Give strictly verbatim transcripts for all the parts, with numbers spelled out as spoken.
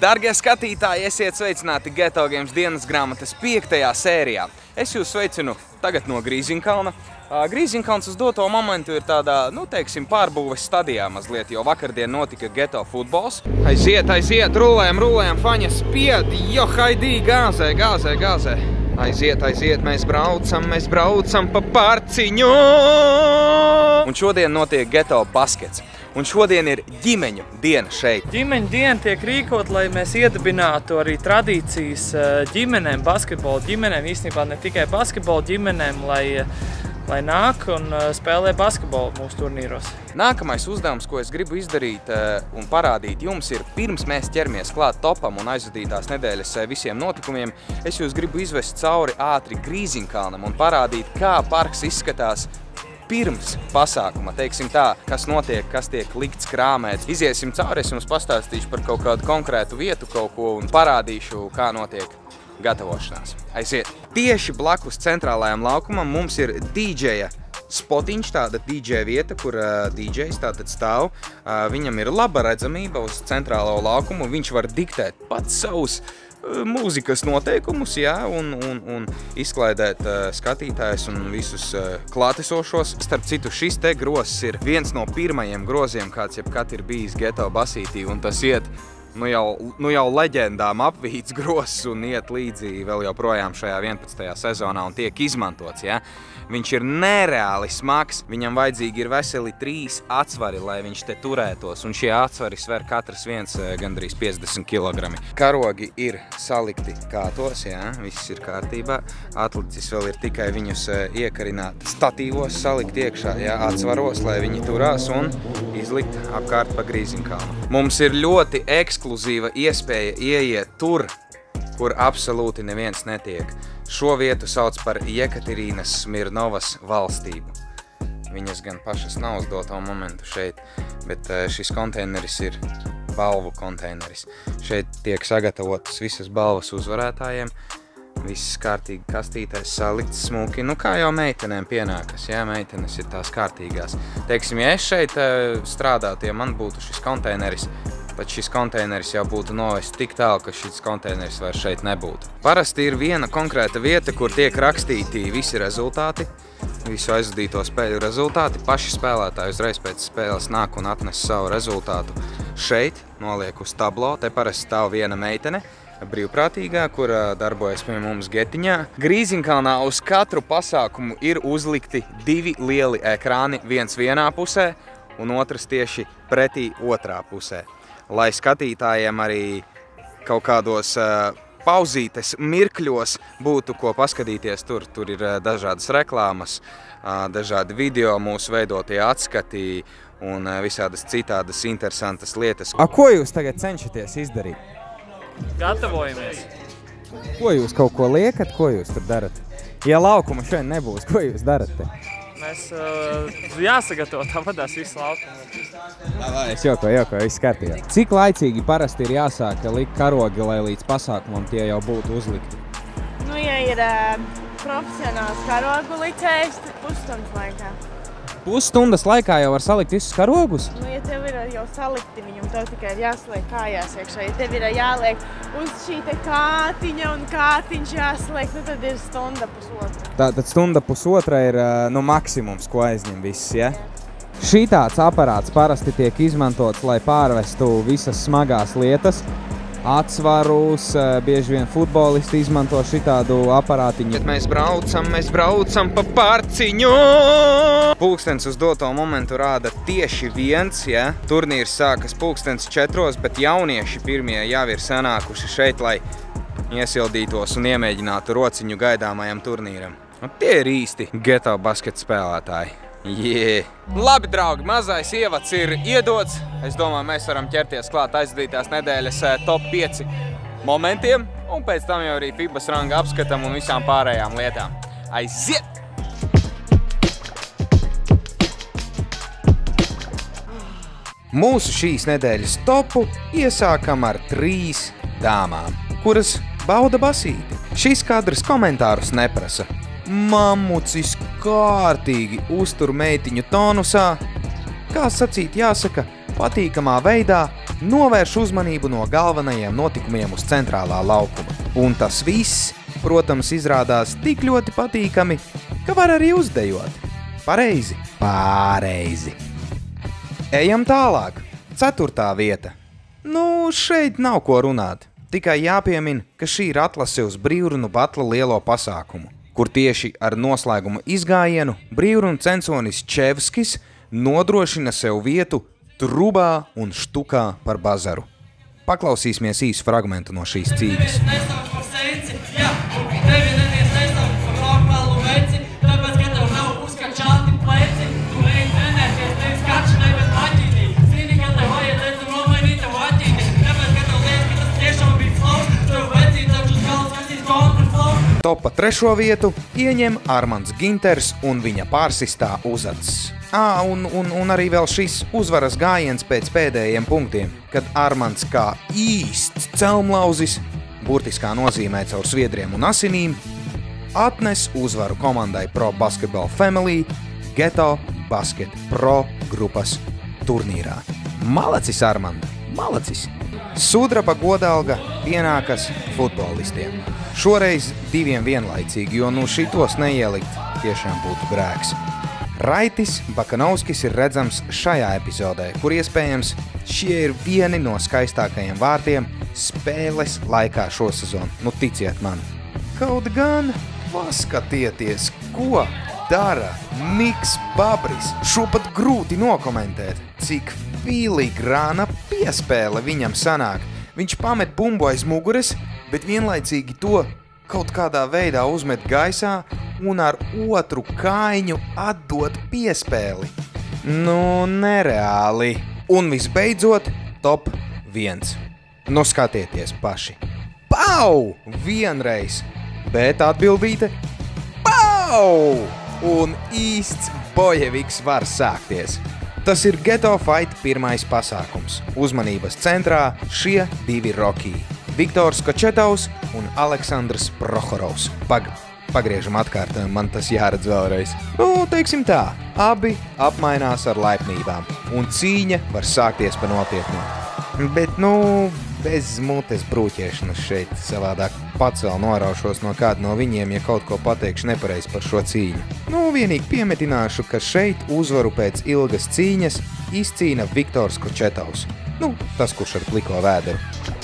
Dargie skatītāji, esiet sveicināti Geto Games dienas grāmatas piektajā sērijā. Es jūs sveicinu tagad no Grīziņkalna. Grīziņkalns uz doto momentu ir tādā, nu, teiksim, pārbūves stadijā mazliet, jo vakardien notika Geto futbols. Aiziet, aiziet, rulējam, rulējam, faņa spied, jo haidī, gāzē, gāzē, gāzē. Aiziet, aiziet, mēs braucam, mēs braucam pa parciņu. Un šodien notiek Geto baskets. Un šodien ir ģimeņu diena šeit. Ģimeņu diena tiek rīkot, lai mēs iedibinātu arī tradīcijas ģimenēm, basketbola ģimenēm, īstenībā ne tikai basketbola ģimenēm, lai, lai nāk un spēlē basketbolu mūsu turnīros. Nākamais uzdevums, ko es gribu izdarīt un parādīt jums, ir pirms mēs ķeramies klāt topam un aizvadītās nedēļas visiem notikumiem, es jūs gribu izvest cauri ātri Grīziņkalnam un parādīt, kā parks izskatās pirms pasākuma, teiksim tā, kas notiek, kas tiek likts krāmēts. Iziesim cauri, es jums pastāstīšu par kaut kādu konkrētu vietu kaut ko un parādīšu, kā notiek gatavošanās. Aiziet! Tieši blakus centrālajam laukumam mums ir dīdžeja spotiņš, tāda dīdžeja vieta, kur uh, dīdžejs tātad stāv. Uh, viņam ir laba redzamība uz centrālo laukumu, viņš var diktēt pats savus mūzikas noteikumus, jā, un, un, un izklaidēt uh, skatītājus un visus uh, klātesošos. Starp citu, šis te grozs ir viens no pirmajiem groziem, kāds jebkad ir bijis Geto basītī, un tas iet nu jau, nu jau leģendām apvīts grozs un iet līdzi vēl joprojām šajā vienpadsmitajā sezonā un tiek izmantots, jā. Viņš ir nereāli smags, viņam vajadzīgi ir veseli trīs atsvari, lai viņš te turētos, un šie atsvari sver katrs viens gandrīz piecdesmit kilogrami. Karogi ir salikti kātos, jā, viss ir kārtībā. Atlicis vēl ir tikai viņus iekarināt statīvos, salikt iekšā, jā, atsvaros, lai viņi turās un izlikt apkārt pa Grīziņkalnu. Mums ir ļoti ekskluzīva iespēja ieiet tur, kur absolūti neviens netiek. Šo vietu sauc par Jekaterīnas Smirnovas valstību. Viņas gan pašas nav uz doto momentu šeit, bet šis konteineris ir balvu konteineris. Šeit tiek sagatavotas visas balvas uzvarētājiem, viss kārtīgi kastītais salikts smuki, nu kā jau meitenēm pienākas, jā, meitenes ir tās kārtīgās. Teiksim, ja es šeit strādātu, ja man būtu šis konteineris, pat šis konteineris jau būtu novests tik tālu, ka šis konteineris vairs šeit nebūtu. Parasti ir viena konkrēta vieta, kur tiek rakstīti visi rezultāti, visu aizvadīto spēļu rezultāti. Paši spēlētāji uzreiz pēc spēles nāk un atnes savu rezultātu šeit, noliek uz tablo. Te parasti stāv viena meitene, brīvprātīgā, kur darbojas pie mums Getiņā. Grīziņkalnā uz katru pasākumu ir uzlikti divi lieli ekrāni, viens vienā pusē un otrs tieši pretī otrā pusē. Lai skatītājiem arī kaut kādos uh, pauzītes mirkļos būtu ko paskatīties tur. Tur ir uh, dažādas reklāmas, uh, dažādi video, mūsu veidotie atskati un uh, visādas citādas interesantas lietas. A, ko jūs tagad cenšaties izdarīt? Gatavojamies. Ko jūs kaut ko liekat? Ko jūs tur darat? Ja laukuma šodien nebūs, ko jūs darat te? Mēs uh, jāsagatavo tāpatās visu laukumu. Es joko, joko, viss kārtībā. Cik laicīgi parasti ir jāsāk likt karogi, lai līdz pasākumam tie jau būtu uzlikti? Nu, ja ir uh, profesionāls karogu licējs, tad pusstundas laikā. Pusstundas laikā jau var salikt visus karogus? Nu, ja tev ir jau salikti viņam, tev tikai ir jāsliek kājās iekšā. Ja tev ir jāliek uz šī te kātiņa un kātiņš jāsliek, nu tad ir stunda pusotra. Tātad stunda pusotra ir nu, maksimums, ko aizņem viss, ja? Šī tāds aparāts parasti tiek izmantots, lai pārvestu visas smagās lietas. Atsvarus, bieži vien futbolisti izmanto šitādu aparātiņu. Mēs braucam, mēs braucam pa parciņu! Pulkstens uz doto momentu rāda tieši viens, ja? Turnīrs sākas pulkstens četros, bet jaunieši pirmie jau ir sanākuši šeit, lai iesildītos un iemēģinātu rociņu gaidāmajam turnīram. Un tie ir īsti Geto basketa spēlētāji. Yeah. Labi, draugi, mazais ievads ir iedots. Es domāju, mēs varam ķerties klāt aizvadītās nedēļas top pieci momentiem, un pēc tam jau arī FIBAs ranga apskatam un visām pārējām lietām. Aiziet! Mūsu šīs nedēļas topu iesākam ar trīs dāmām, kuras bauda basīti. Šis kadrs komentārus neprasa. Mammucis kārtīgi uztur meitiņu tonusā, kā sacīt jāsaka, patīkamā veidā novērš uzmanību no galvenajiem notikumiem uz centrālā laukuma. Un tas viss, protams, izrādās tik ļoti patīkami, ka var arī uzdejot. Pareizi? Pareizi. Ejam tālāk. Ceturtā vieta. Nu, šeit nav ko runāt. Tikai jāpiemin, ka šī ir atlase uz Brīvrunu batla lielo pasākumu, kur tieši ar noslēguma izgājienu Brīvrunu censonis Čevskis nodrošina sev vietu trubā un štukā par bazaru. Paklausīsimies īsu fragmentu no šīs cīņas. Topa trešo vietu ieņem Armands Ginters un viņa pārsistā uzacis. Ā, un, un, un arī vēl šis uzvaras gājiens pēc pēdējiem punktiem, kad Armands kā īsts celmlauzis, burtiskā nozīmē caur sviedriem un asinīm, atnes uzvaru komandai Pro Basketball Family Geto Basket Pro grupas turnīrā. Malacis, Armanda, malacis! Sudraba godalga pienākas futbolistiem. Šoreiz diviem vienlaicīgi, jo nu šitos neielikt tiešām būtu grēks. Raitis Bakanovskis ir redzams šajā epizodē, kur iespējams šie ir vieni no skaistākajiem vārtiem spēles laikā šosezon. Nu ticiet man. Kaut gan paskatieties, ko dara Niks Babris. Šo pat grūti nokomentēt, cik filigrāna piespēle viņam sanāk. Viņš pamet bumbu aiz muguras, bet vienlaicīgi to kaut kādā veidā uzmet gaisā un ar otru kājiņu atdot piespēli. Nu, nereāli. Un visbeidzot, top viens. Nu, skatieties paši. Pau! Vienreiz. Bet atbildīte pau! Un īsts bojeviks var sākties. Tas ir Geto Fight pirmais pasākums. Uzmanības centrā šie divi rokiji. Viktors Kočetovs un Aleksandrs Prohorovs. Pag, pagriežam atkārtām, man tas jāredz vēlreiz. Nu, teiksim tā, abi apmainās ar laipnībām, un cīņa var sākties pa nopietnu. Bet, nu, bez mutes brūķēšanas šeit savādāk pats vēl noraušos no kāda no viņiem, ja kaut ko pateikšu nepareizi par šo cīņu. Nu, vienīgi piemetināšu, ka šeit uzvaru pēc ilgas cīņas izcīna Viktors Kočetovs. Nu, tas, kurš ar pliko vēderu.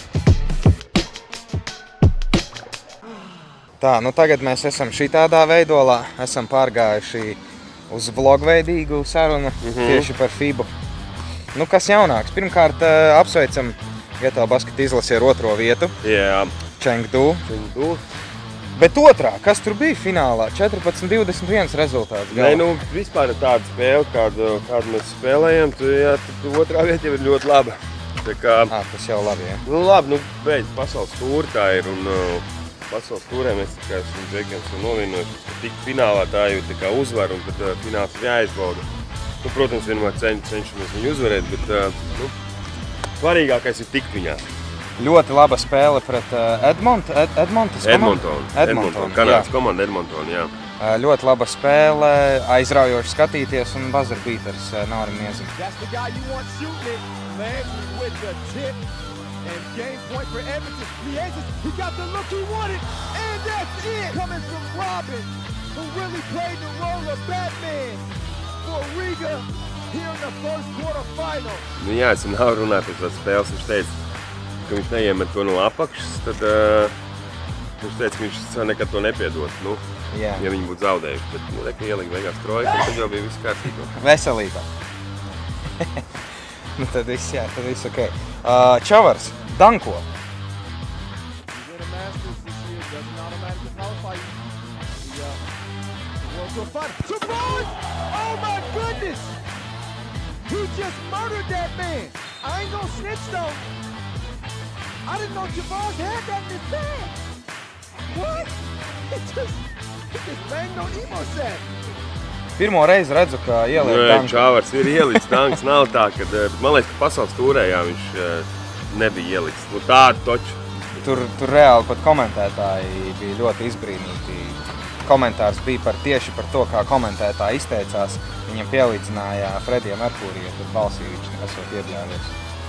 Tā, nu tagad mēs esam šitādā veidolā, esam pārgājuši uz vlogveidīgu sarunu mm-hmm. tieši par FIBU. Nu, kas jaunāks? Pirmkārt, apsveicam Geto basketa izlasi ar otro vietu. Jā. Chengdu. Chengdu. Bet otrā, kas tur bija finālā? četrpadsmit divdesmit viens rezultāts. Nē, nu, vispār tāda spēle, kādu, kādu mēs spēlējam, tu, jā, tu otrā vieta jau ir ļoti laba. Tā kā... Ā, tas jau labi, jā. Nu, labi, nu, beidz, pasaules tūri tā ir, un uh, pasaules tūrē mēs tā kā esam džekiem esam novienojuši, ka tik finālā tā jau tā kā uzvar, un tad uh, fināls ir jāizbauda. Nu, protams, vienmēr ceņ, cenšamies viņu uzvarēt, bet, uh, nu, svarīgākais ir tikt viņā. Ļoti laba spēle pret uh, Edmont, Ed, Edmontas Edmonton. Edmonton, Edmonton. Kanādas komanda Edmonton, jā. Uh, ļoti laba spēle, aizraujoši skatīties un buzzer beaters uh, Naurim Miezim. Nu jā, es nav runāju pēc tās spēles, viņš teica, ka viņš neiemet to no apakšas, tad uh, viņš teica, ka viņš nekad to nepiedot, nu, jā. Ja viņi būtu zaudējuši, bet, nu, reka ielika beigās trojka, tad jau bija viss kārtībā. Veselībā. Nu tad viss, jā, tad viss ok. Uh, Čavars, danko. Oh my goodness! He just murdered that man. I ain't gonna snitch though. I didn't know Javaz had that in his bag. What? He just, he just banged on emo set. Pirmo reizi redzu, ka ieliek Nē, danku. Čavars ir ielicis danks, nav tā, kad, man liekas, ka pasaules tūrē, jā, viņš nebija ielicis. Nu tādu toču. Tur, tur reāli pat komentētāji bija ļoti izbrīnīti. Komentārs bija par tieši par to, kā komentētāji izteicās. Viņam pielīdzināja Fredija Merkūrija, tad balsī viņš esot iebļāvies.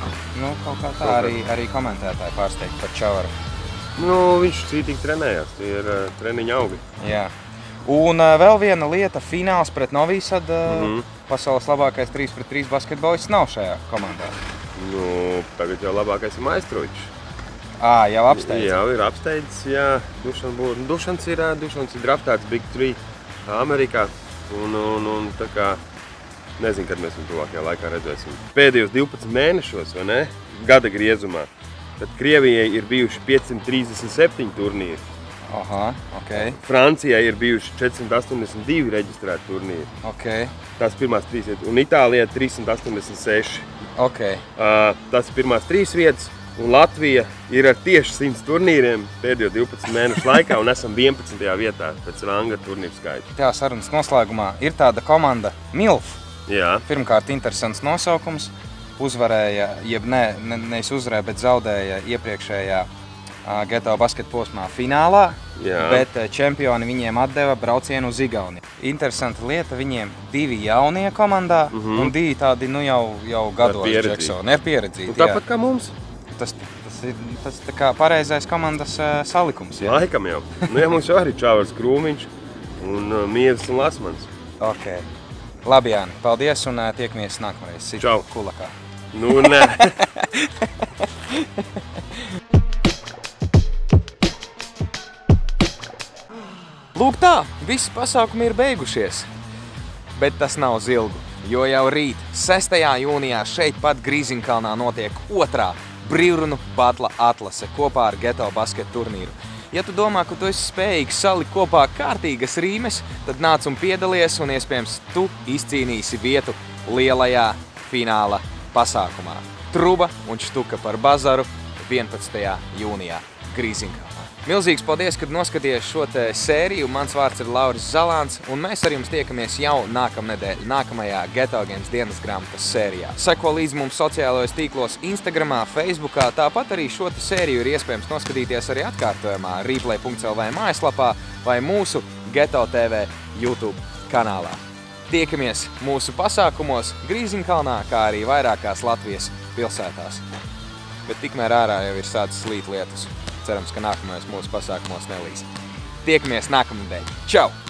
Nu, kaut kā tā arī, arī komentētāji pārsteigti par Čavaru. Nu, viņš cītīgi trenējās, tie ir uh, treniņa augi. Jā. Un uh, vēl viena lieta, fināls pret Novi Sad, uh, Mhm. pasaules labākais trīs pret trīs basketbolists nav šajā komandā. Nu, tagad jau labākais ir Maistrovičs. Ā, jau apsteidz. Jau ir apsteidzis, jā. Dušan būr, Dušans ir, Dušans ir draftēts Big Three Amerikā. Un, un, un tā kā, nezinu, kad mēs viņu tuvākajā laikā redzēsim. Pēdējos divpadsmit mēnešos, vai ne? Gada griezumā. Tad Krievijai ir bijuši piecsimt trīsdesmit septiņi turnīri. Aha, ok. Francijai ir bijuši četrsimt astoņdesmit divi reģistrēti turnīri. Ok, Tās pirmās trīs vietas. Un Itālijai trīssimt astoņdesmit seši. ok. Uh, tās ir pirmās trīs vietas. Un Latvija ir ar tieši simts turnīriem pēdējo divpadsmit mēnešu laikā un esam vienpadsmitajā vietā pēc ranga turnīru skaita. Jā, sarunas noslēgumā ir tāda komanda Milf. Jā, Pirmkārt, interesants nosaukums. Uzvarēja, jeb ne, ne, nevis uzvarēja, bet zaudēja iepriekšējā uh, Geto basket posmā finālā. Jā. Bet uh, čempioni viņiem atdeva braucienu uz Igauniju. Interesanta lieta, viņiem divi jaunie komandā Mhm. un divi tādi nu jau, jau gados pieredzīti. Džeksoni. Ir pieredzīti, un tāpat kā mums. Tas, tas ir tas tā kā pareizais komandas uh, salikums. Jā. Laikam jau. Nu, ja mums jau arī Čāvars Krūmiņš un uh, Mievs un Lasmans. Ok. Labi, Jāni, paldies un uh, tiekamies nākamreiz. Sit Čau. Kulakā. Nu, nē. Lūk tā, visi pasākumi ir beigušies. Bet tas nav uz ilgu, jo jau rīt, sestajā jūnijā, šeit pat Grīziņkalnā notiek otrā brīvrunu batla atlase kopā ar Geto basket turnīru. Ja tu domā, ka tu esi spējīgs salikt kopā kārtīgas rīmes, tad nāc un piedalies un iespējams tu izcīnīsi vietu lielajā fināla pasākumā. Truba un štuka par bazaru vienpadsmitajā jūnijā Grīziņkalnā. Milzīgs paldies, kad noskaties šo te sēriju. Mans vārds ir Lauris Zalāns, un mēs ar jums tiekamies jau nākamnedēļ, nākamajā Geto Games dienas grāmatas sērijā. Seko līdzi mums sociālajos tīklos Instagramā, Facebookā, tāpat arī šo te sēriju ir iespējams noskatīties arī atkārtojumā replay punkts l v mājaslapā vai mūsu Geto T V YouTube kanālā. Tiekamies mūsu pasākumos Grīziņkalnā, kā arī vairākās Latvijas pilsētās. Bet tikmēr ārā jau ir sācis slīt lietus. Cerams, ka nākamajos mūsu pasākumos nelīs. Tiekamies nākamnedēļ. Čau!